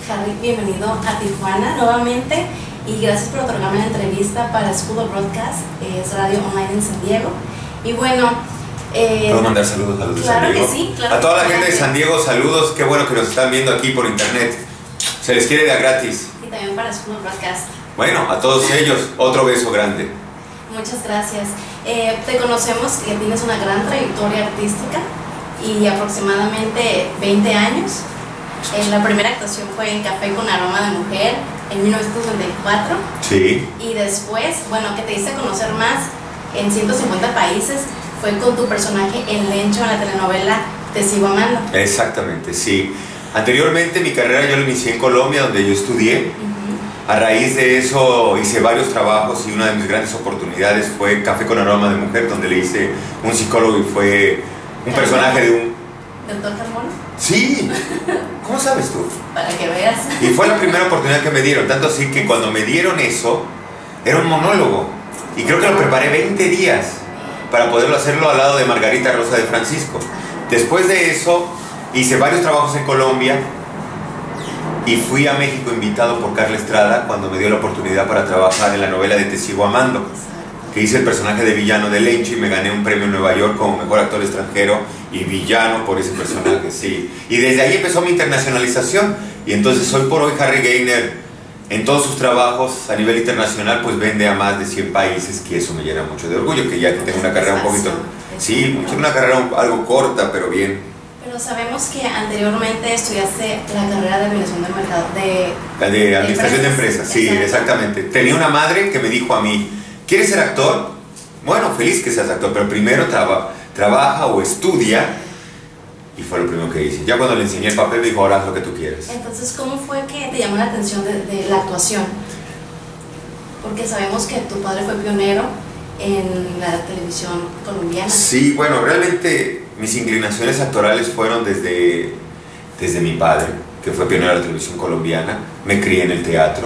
Harry, bienvenido a Tijuana nuevamente y gracias por otorgarme la entrevista para School of Broadcast, es radio online en San Diego. Y bueno, ¿puedo mandar saludos a los de claro San Diego? Que sí, claro. A toda la gente de San Diego, saludos, qué bueno que nos están viendo aquí por internet. Se les quiere de a gratis. Y también para School of Broadcast. Bueno, a todos ellos, otro beso grande. Muchas gracias. Te conocemos que tienes una gran trayectoria artística y aproximadamente 20 años. La primera actuación fue en Café con Aroma de Mujer en 1994. Sí. Y después, bueno, que te hice conocer más en 150 países, fue con tu personaje en Lencho en la telenovela Te Sigo Amando. Exactamente, sí. Anteriormente mi carrera yo la inicié en Colombia, donde yo estudié. A raíz de eso hice varios trabajos y una de mis grandes oportunidades fue Café con Aroma de Mujer, donde le hice un psicólogo y fue un personaje de un... ¿Doctor Carmona? Sí. ¿Cómo sabes tú? Para que veas. Y fue la primera oportunidad que me dieron, tanto así que cuando me dieron eso, era un monólogo. Y creo que lo preparé 20 días para poderlo hacerlo al lado de Margarita Rosa de Francisco. Después de eso, hice varios trabajos en Colombia y fui a México invitado por Carla Estrada cuando me dio la oportunidad para trabajar en la novela de Te Sigo Amando, que hice el personaje de villano de Lencho y me gané un premio en Nueva York como mejor actor extranjero y villano por ese personaje, sí. Y desde ahí empezó mi internacionalización y entonces hoy por hoy Harry Gaynor en todos sus trabajos a nivel internacional pues vende a más de 100 países, que eso me llena mucho de orgullo, que ya que tengo una carrera un poquito... Sí, una carrera algo corta, pero bien. Pero sabemos que anteriormente estudiaste la carrera de administración del mercado, de administración de empresas, sí, exactamente. Tenía una madre que me dijo a mí, ¿quieres ser actor? Bueno, feliz que seas actor, pero primero trabaja o estudia. Y fue lo primero que hice. Ya cuando le enseñé el papel me dijo, ahora haz lo que tú quieras. Entonces, ¿cómo fue que te llamó la atención de la actuación? Porque sabemos que tu padre fue pionero en la televisión colombiana. Sí, bueno, realmente mis inclinaciones actorales fueron desde mi padre, que fue pionero de la televisión colombiana. Me crié en el teatro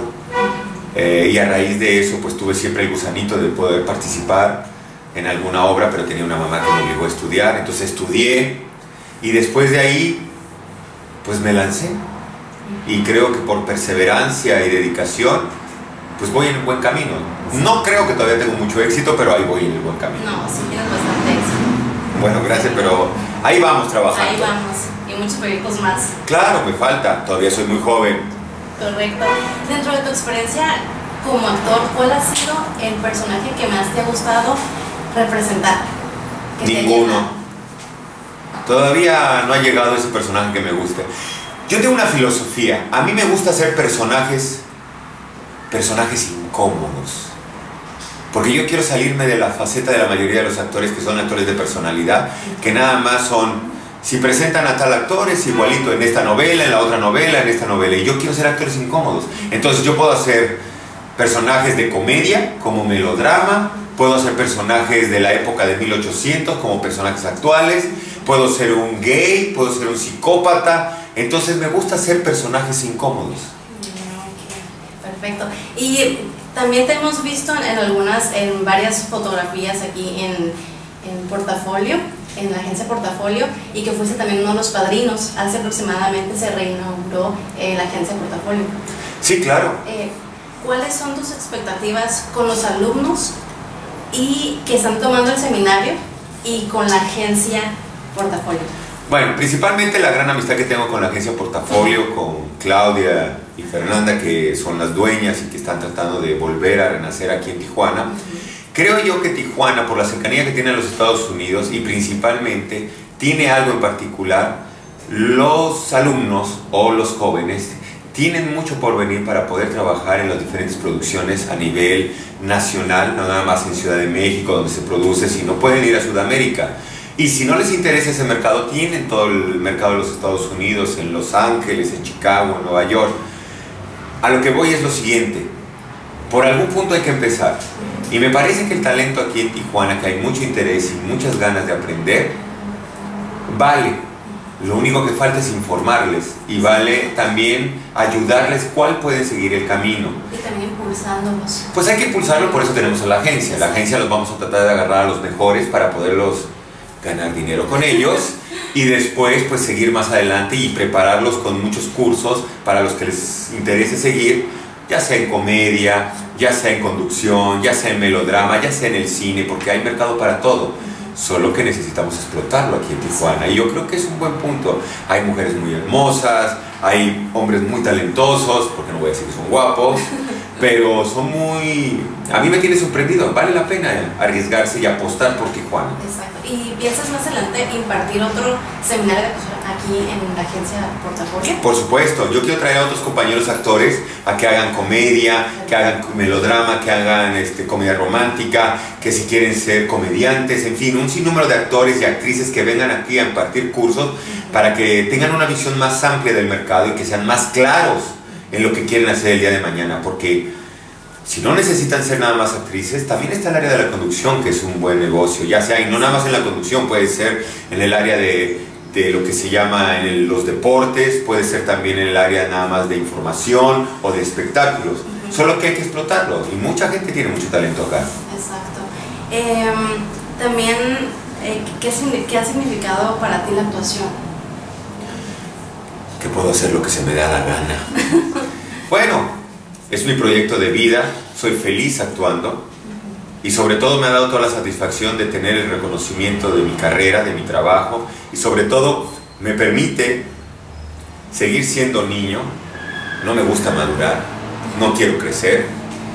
y a raíz de eso pues tuve siempre el gusanito de poder participar en alguna obra, pero tenía una mamá que me obligó a estudiar, entonces estudié y después de ahí pues me lancé y creo que por perseverancia y dedicación pues voy en el buen camino. No creo que todavía tengo mucho éxito, pero ahí voy en el buen camino. No, sí tienes bastante éxito. Bueno, gracias, pero ahí vamos trabajando. Ahí vamos, y muchos proyectos más. Claro, me falta, todavía soy muy joven. Correcto. Dentro de tu experiencia como actor, ¿cuál ha sido el personaje que más te ha gustado representar? Ninguno. Todavía no ha llegado ese personaje que me guste. Yo tengo una filosofía, a mí me gusta hacer personajes incómodos, porque yo quiero salirme de la faceta de la mayoría de los actores que son actores de personalidad, que nada más son, si presentan a tal actor es igualito en esta novela, en la otra novela, en esta novela, y yo quiero ser actores incómodos. Entonces yo puedo hacer personajes de comedia como melodrama, puedo hacer personajes de la época de 1800 como personajes actuales, puedo ser un gay, puedo ser un psicópata, entonces me gusta hacer personajes incómodos. Perfecto. Y también te hemos visto en varias fotografías aquí en Portafolio, en la agencia Portafolio, y que fuiste también uno de los padrinos. Hace aproximadamente se reinauguró la agencia Portafolio. Sí, claro. ¿Cuáles son tus expectativas con los alumnos y que están tomando el seminario y con la agencia Portafolio? Bueno, principalmente la gran amistad que tengo con la agencia Portafolio, con Claudia y Fernanda, que son las dueñas y que están tratando de volver a renacer aquí en Tijuana. Creo yo que Tijuana, por la cercanía que tiene a los Estados Unidos y principalmente, tiene algo en particular. Los alumnos o los jóvenes tienen mucho por venir para poder trabajar en las diferentes producciones a nivel nacional, no nada más en Ciudad de México donde se produce, sino pueden ir a Sudamérica. Y si no les interesa ese mercado, tienen todo el mercado de los Estados Unidos, en Los Ángeles, en Chicago, en Nueva York. A lo que voy es lo siguiente, por algún punto hay que empezar. Y me parece que el talento aquí en Tijuana, que hay mucho interés y muchas ganas de aprender, vale. Lo único que falta es informarles y vale también ayudarles cuál pueden seguir el camino. Y también impulsándolos. Pues hay que impulsarlo, por eso tenemos a la agencia. La agencia los vamos a tratar de agarrar a los mejores para poderlos ganar dinero con ellos y después pues seguir más adelante y prepararlos con muchos cursos para los que les interese seguir, ya sea en comedia, ya sea en conducción, ya sea en melodrama, ya sea en el cine, porque hay mercado para todo. Solo que necesitamos explotarlo aquí en Tijuana, y yo creo que es un buen punto. Hay mujeres muy hermosas, hay hombres muy talentosos, porque no voy a decir que son guapos, pero son muy... A mí me tiene sorprendido, vale la pena arriesgarse y apostar por Tijuana. Exacto. ¿Y piensas más adelante impartir otro seminario de actuación aquí en la agencia Portafolio? Por supuesto, yo quiero traer a otros compañeros actores a que hagan comedia, que hagan melodrama, que hagan comedia romántica, que si quieren ser comediantes, en fin, un sinnúmero de actores y actrices que vengan aquí a impartir cursos para que tengan una visión más amplia del mercado y que sean más claros en lo que quieren hacer el día de mañana, porque si no necesitan ser nada más actrices, también está el área de la conducción, que es un buen negocio, ya sea, y no nada más en la conducción, puede ser en el área de lo que se llama los deportes, puede ser también en el área nada más de información o de espectáculos, solo que hay que explotarlo, y mucha gente tiene mucho talento acá. Exacto. También, ¿qué ha significado para ti la actuación? Que puedo hacer lo que se me da la gana. Bueno, es mi proyecto de vida, soy feliz actuando y sobre todo me ha dado toda la satisfacción de tener el reconocimiento de mi carrera, de mi trabajo, y sobre todo me permite seguir siendo niño. No me gusta madurar, no quiero crecer,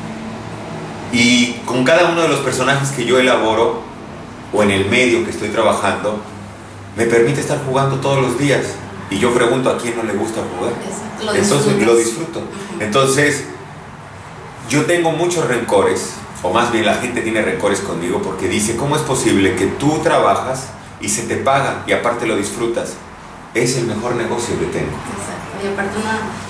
y con cada uno de los personajes que yo elaboro o en el medio que estoy trabajando me permite estar jugando todos los días, y yo pregunto a quién no le gusta jugar. Entonces lo disfruto. Entonces yo tengo muchos rencores, o más bien la gente tiene rencores conmigo porque dice, ¿cómo es posible que tú trabajas y se te paga y aparte lo disfrutas? Es el mejor negocio que tengo. Exacto, y aparte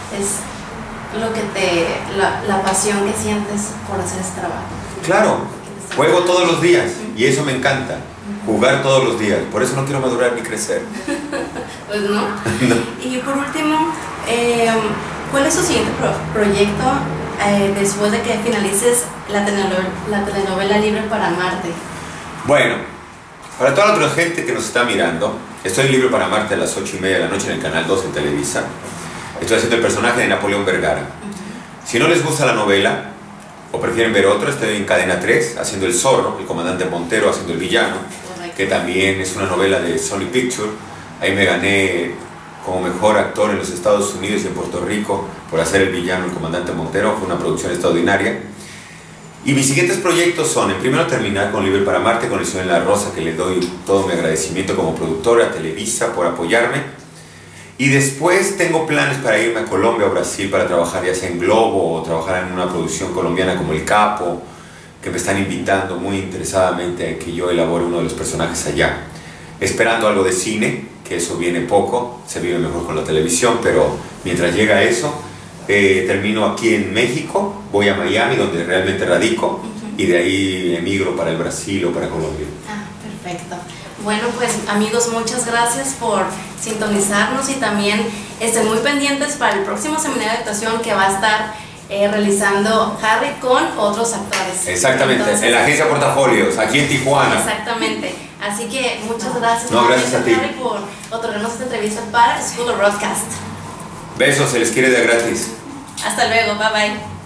es lo que la pasión que sientes por hacer ese trabajo. Claro, juego todos los días y eso me encanta, jugar todos los días, por eso no quiero madurar ni crecer. Pues no. No. Y por último, ¿cuál es tu siguiente proyecto después de que finalices la telenovela Libre para Amarte? Bueno, para toda la otra gente que nos está mirando, estoy Libre para Amarte a las 8:30 de la noche en el Canal 2 en Televisa. Estoy haciendo el personaje de Napoleón Vergara. Si no les gusta la novela o prefieren ver otro, estoy en Cadena 3 haciendo el zorro, el comandante Montero haciendo el villano, que también es una novela de Sony Pictures. Ahí me gané como mejor actor en los Estados Unidos y en Puerto Rico por hacer el villano, el comandante Montero. Fue una producción extraordinaria. Y mis siguientes proyectos son, en primero, terminar con Libre para Amarte, con el señor La Rosa, que le doy todo mi agradecimiento como productora, a Televisa por apoyarme. Y después tengo planes para irme a Colombia o Brasil para trabajar ya sea en Globo o trabajar en una producción colombiana como El Capo, que me están invitando muy interesadamente a que yo elabore uno de los personajes allá. Esperando algo de cine, que eso viene poco, se vive mejor con la televisión, pero mientras llega eso, termino aquí en México, voy a Miami, donde realmente radico, y de ahí emigro para el Brasil o para Colombia. Ah, perfecto. Bueno, pues amigos, muchas gracias por sintonizarnos y también estén muy pendientes para el próximo seminario de actuación que va a estar realizando Harry con otros actores. Exactamente. Entonces, en la agencia Portafolios, aquí en Tijuana. Exactamente. Así que muchas gracias, no, gracias a ti, Harry, por otorgarnos esta entrevista para School of Broadcast. Besos, se les quiere de gratis. Hasta luego, bye bye.